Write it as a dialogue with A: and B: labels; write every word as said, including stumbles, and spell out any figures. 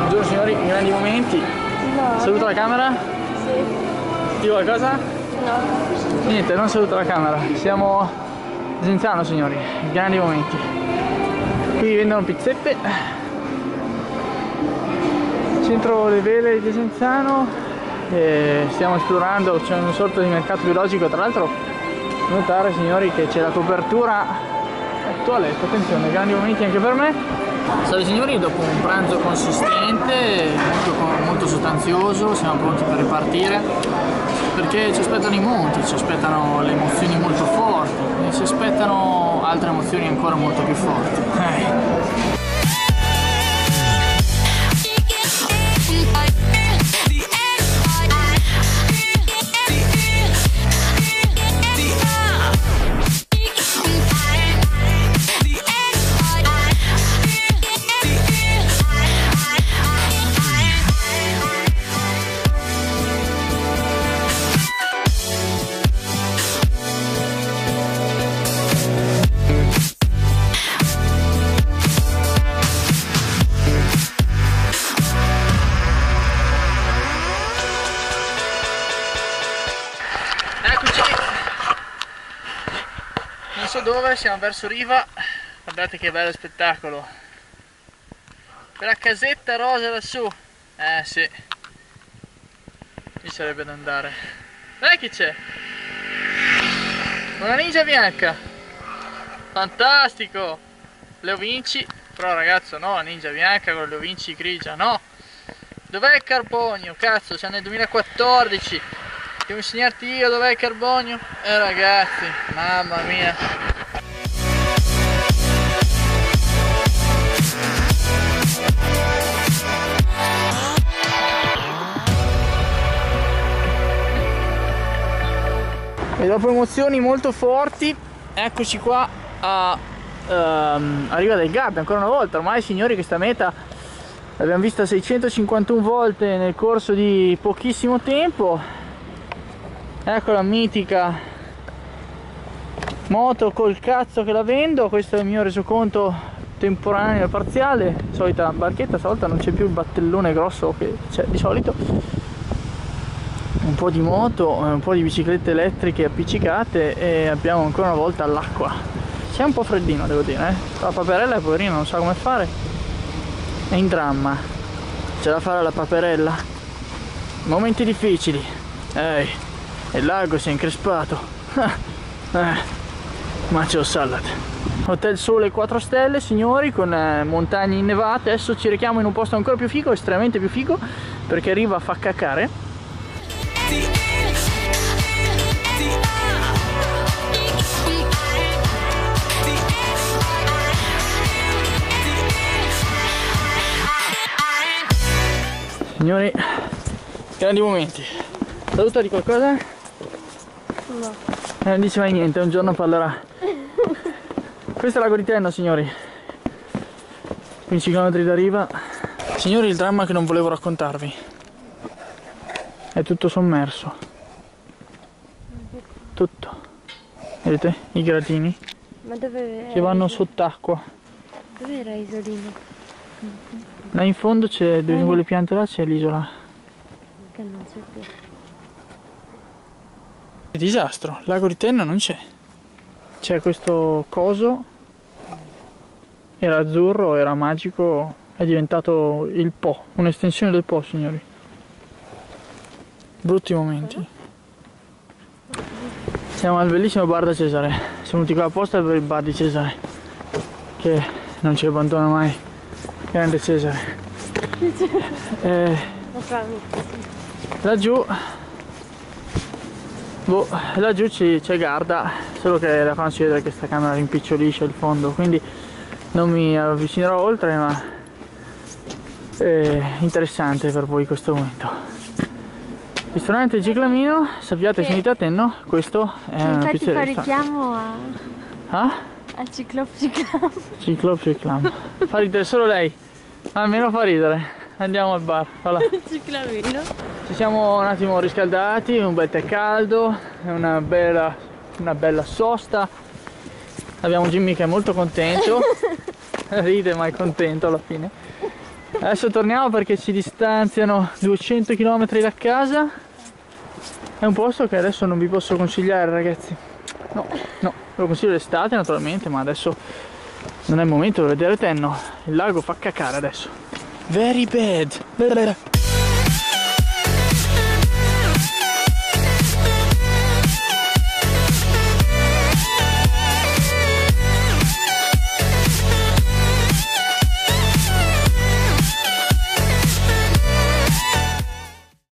A: Buongiorno signori, grandi momenti.
B: No.
A: Saluta la camera?
B: Sì.
A: Dico qualcosa?
B: No.
A: Niente, non saluta la camera. Siamo a Desenzano signori, grandi momenti. Qui vendono pizzette. Centro le vele di Desenzano. E stiamo esplorando, c'è una sorta di mercato biologico. Tra l'altro notare signori che c'è la copertura attuale. Attenzione, grandi momenti anche per me. Salve signori, dopo un pranzo consistente, molto, molto sostanzioso, siamo pronti per ripartire perché ci aspettano i monti, ci aspettano le emozioni molto forti e ci aspettano altre emozioni ancora molto più forti. Eh. Non so dove, siamo verso riva, guardate che bello spettacolo. Quella casetta rosa lassù, eh sì, ci sarebbe da andare. Dai che c'è? Una ninja bianca, fantastico, Leo Vinci, però ragazzo no, la ninja bianca con Leo Vinci grigia, no. Dov'è il carbonio? Cazzo, siamo nel duemilaquattordici. Devo insegnarti io dov'è il carbonio? Eh ragazzi, mamma mia. E dopo emozioni molto forti, eccoci qua a, um, a Riva del Garda, ancora una volta. Ormai signori questa meta l'abbiamo vista seicentocinquantuno volte nel corso di pochissimo tempo. Ecco la mitica moto col cazzo che la vendo. Questo è il mio resoconto temporaneo e parziale. Solita barchetta, stavolta non c'è più il battellone grosso che c'è di solito. Un po' di moto, un po' di biciclette elettriche appiccicate e abbiamo ancora una volta l'acqua. C'è un po' freddino devo dire, eh? La paperella poverina non sa come fare, è in dramma, c'è da fare alla paperella. Momenti difficili, ehi, il lago si è increspato. eh, Macho salad. Hotel Sole quattro stelle signori, con eh, montagne innevate. Adesso ci rechiamo in un posto ancora più figo, estremamente più figo, perché Riva fa cacare. Signori, grandi momenti. Saluta di qualcosa?
B: No.
A: Eh, non dice mai niente, un giorno parlerà. Questo è lago di Tenno, signori. quindici chilometri da riva. Signori, il dramma che non volevo raccontarvi. È tutto sommerso. Tutto. Vedete? I gradini.
B: Ma dove
A: che vanno sott'acqua.
B: Dove era Isolino?
A: Là in fondo c'è, dove quelle piante là c'è l'isola.
B: Che non c'è più.
A: Disastro, lago di Tenno non c'è. C'è questo coso. Era azzurro, era magico, è diventato il Po, un'estensione del Po, signori. Brutti momenti. Siamo al bellissimo bar da Cesare. Siamo venuti qua apposta per il bar di Cesare, che non ci abbandona mai. Grande Cesare. eh, laggiù boh, laggiù c'è Garda, solo che la fanno vedere che sta camera rimpicciolisce il fondo, quindi non mi avvicinerò oltre, ma è interessante per voi questo momento. Ristorante Ciclamino, sappiate, se venite a Tenno, questo è una
B: infatti
A: pizzeria.
B: fa richiamo a...
A: Ah?
B: a Ciclop Ciclam.
A: Ciclop Ciclam. Fa ridere solo lei, almeno fa ridere. Andiamo al bar, voilà.
B: Ciclamino.
A: Ci siamo un attimo riscaldati, un bel tè caldo, una bella, una bella sosta. Abbiamo Jimmy che è molto contento, ride ma è contento alla fine. Adesso torniamo perché ci distanziano duecento chilometri da casa. È un posto che adesso non vi posso consigliare, ragazzi. No, no, ve lo consiglio l'estate naturalmente, ma adesso non è il momento, lo vedrete, no. Il lago fa cacare adesso. Very bad.